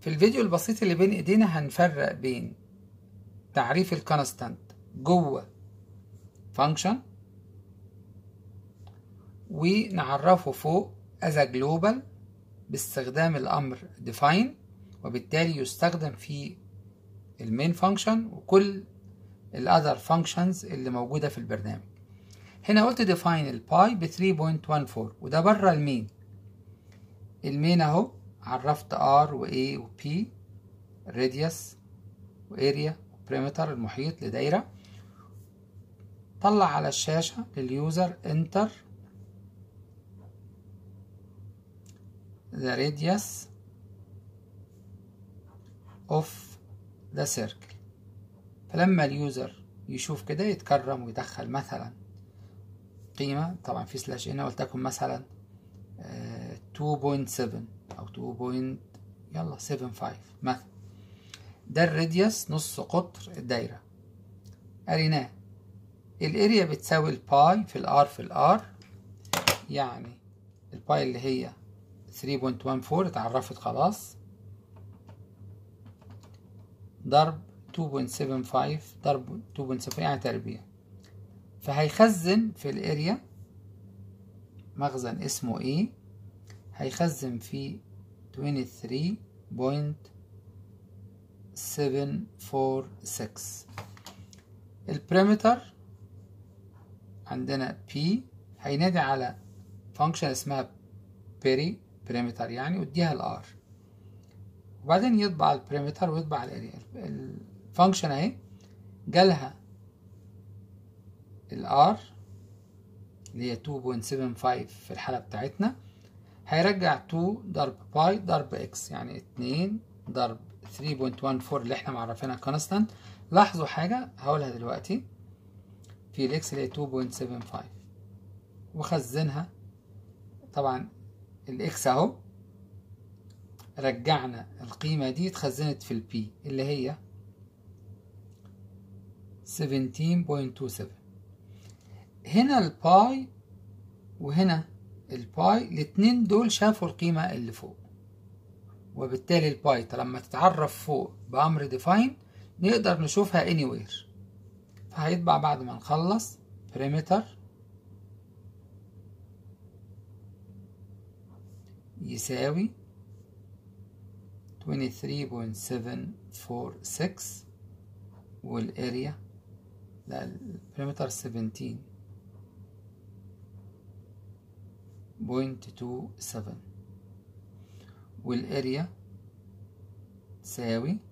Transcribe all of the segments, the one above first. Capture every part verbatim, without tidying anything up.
في الفيديو البسيط اللي بين ايدينا هنفرق بين تعريف الكونستانت جوه فانكشن ونعرفه فوق as a global باستخدام الامر define، وبالتالي يستخدم في المين فانكشن وكل الاذر فانكشنز اللي موجوده في البرنامج. هنا قلت define الباي ب ثلاثة فاصلة أربعة وأربعين وده بره المين. المين اهو عرفت R و A و P radius و area و perimeter المحيط لدايرة. طلع على الشاشة لليوزر enter the radius of the circle. فلما اليوزر يشوف كده يتكرم ويدخل مثلا قيمة، طبعا في سلاش هنا ولتكن مثلا اثنين فاصلة سبعة أو اثنين يلا سبعة خمسة مثلا. ده الراديوس نص قطر الدايرة. قريناه. الاريا بتساوي الباي في الار في الار، يعني الباي اللي هي ثلاثة فاصلة أربعة عشر اتعرفت خلاص، ضرب اثنين فاصلة سبعة خمسة ضرب اثنين فاصلة سبعة يعني تربيع. فهيخزن في الاريا مخزن اسمه ايه، هيخزن في ثلاثة وعشرين فاصلة سبعة أربعة ستة. البريمتر عندنا P هينادي على فانكشن اسمها بيري بريمتر يعني واديها الار، وبعدين يطبع البريمتر ويطبع الاريا. الفانكشن اهي جالها الار اللي هي اثنين فاصلة سبعة خمسة في الحالة بتاعتنا، هيرجع اتنين ضرب باي ضرب اكس يعني اتنين ضرب ثلاثة فاصلة أربعة اللي احنا معرفينها كونستانت. لاحظوا حاجة هقولها دلوقتي في الاكس اللي هي اثنين فاصلة سبعة خمسة وخزنها. طبعا الاكس اهو رجعنا القيمة دي اتخزنت في البي اللي هي سبعتاشر فاصلة سبعة سبعة. هنا الباي وهنا الباي الاتنين دول شافوا القيمة اللي فوق، وبالتالي الباي طالما تتعرف فوق بأمر define نقدر نشوفها anywhere. فهيطبع بعد ما نخلص perimeter يساوي ثلاثة وعشرين فاصلة سبعة أربعة ستة والاريا لا البريمتر سبعتاشر فاصلة اتنين سبعة والاريا تساوي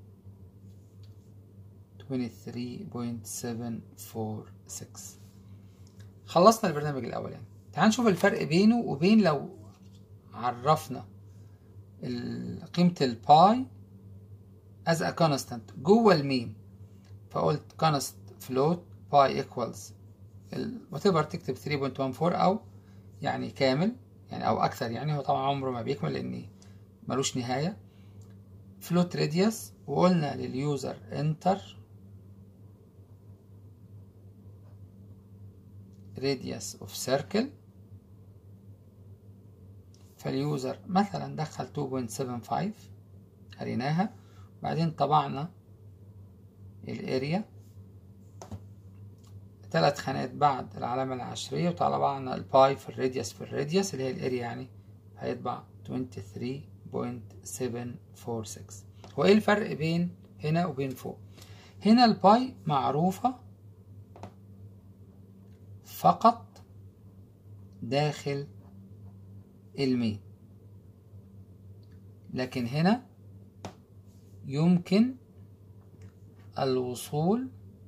ثلاثة وعشرين فاصلة سبعة أربعة ستة. خلصنا البرنامج الأولاني. تعال نشوف الفرق بينه وبين لو عرفنا قيمة الباي as a constant جوه المين. فقلت const float باي equals whatever تكتب ثلاثة فاصلة أربعة أو يعني كامل يعني أو أكثر، يعني هو طبعا عمره ما بيكمل لأن ملوش نهاية. float radius وقلنا لليوزر enter radius of circle. فاليوزر مثلا دخل اثنين فاصلة سبعة خمسة قريناها، بعدين طبعنا الاريا ثلاث خانات بعد العلامة العشرية وطلعنا الباي في الراديوس في الراديوس اللي هي الاريا يعني هيطبع ثلاثة وعشرين فاصلة سبعة أربعة ستة. هو ايه الفرق بين هنا وبين فوق؟ هنا الباي معروفة فقط داخل المين، لكن هنا يمكن الوصول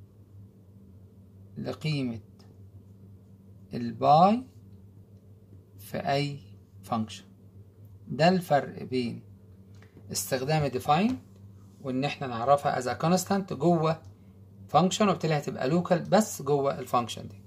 لقيمة الباي في أي فانكشن. ده الفرق بين استخدام define وإن احنا نعرفها as a constant جوه فانكشن وبالتالي هتبقى local بس جوه الفانكشن دي.